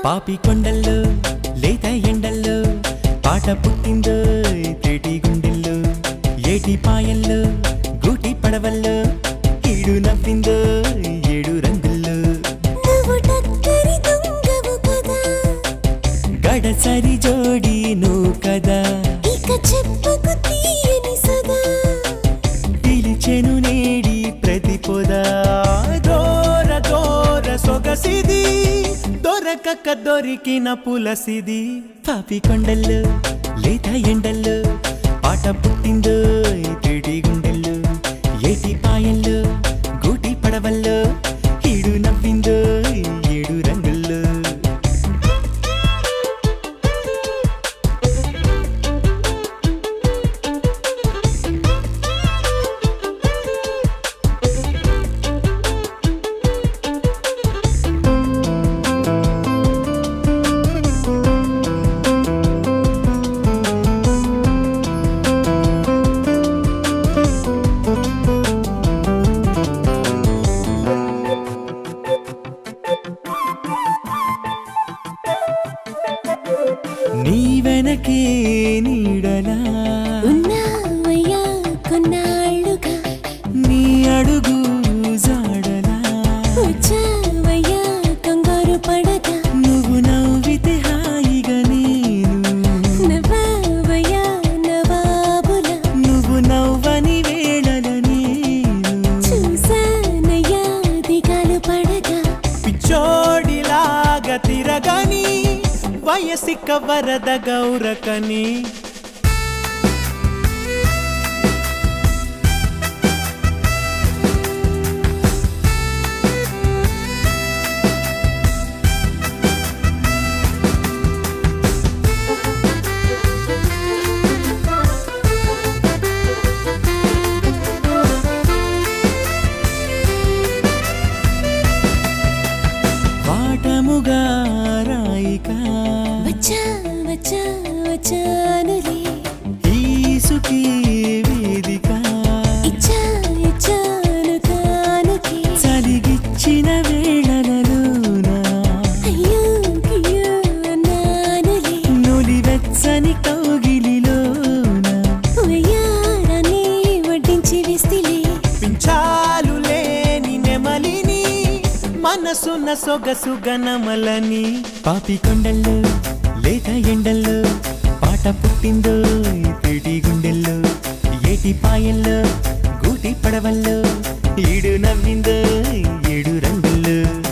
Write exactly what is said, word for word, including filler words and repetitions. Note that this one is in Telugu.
పాపి కొండల్లో లేత ఎండల్లో పాట పుట్టిందో తేటి గుండెల్లో ఏటి పాయల్లో గూటి పడవల్లో ఈడు నవ్విందో ఏడు రంగుల్లో గడసరి జోడి నువ్వు కదా పిలిచెను నేడి ప్రతిపోదా దోర దోర సొగసిది దొరకక దొరికిన పులసిది పాపి కొండల్లో లేత ఎండల్లో పాట పుట్టిందో తేటి గుండెల్లో ఏటి పాయల్లో గూటి పడవల్లో ఈడు నవ్విందో ఏడు రంగుల్లో నీ వెనకే నీడలా ఉన్నావయ్యా కొన్నాళ్ళుగా నీ అడుగు జాడలా వచ్చావయ్యా కంగారు పడగా నువ్వు నవ్వితే హాయిగా నేను నవ్వావయ్యా నవాబుల నువ్వు నవ్వని వేళల నేను చూసానయ్యా దిగాలు పడగా పిచ్చోడిలాగా తిరగని వయసిక వరద గౌరకని వాటముగా రాయిక వచ్చా వచ్చా వచ్చానులే ఈసుకి వేదిక ఇచ్చా ఇచ్చాను కానుకే చలిగిచ్చిన వేళలలోన అయ్యో అయ్యో అన్నానులే నులివెచ్చని కౌగిలిలోన వయ్యారాన్ని వడ్డించి వేస్తిలే పించాలు లేని నెమలిని మనసున్న సొగసు గనమలని పాపి కొండల్లో లేత ఎండల్లో పాట పుట్టిందో తేటి గుండెల్లో ఏటి పాయల్లో గూటి పడవల్లో ఈడు నవ్విందో ఏడు రంగుల్లో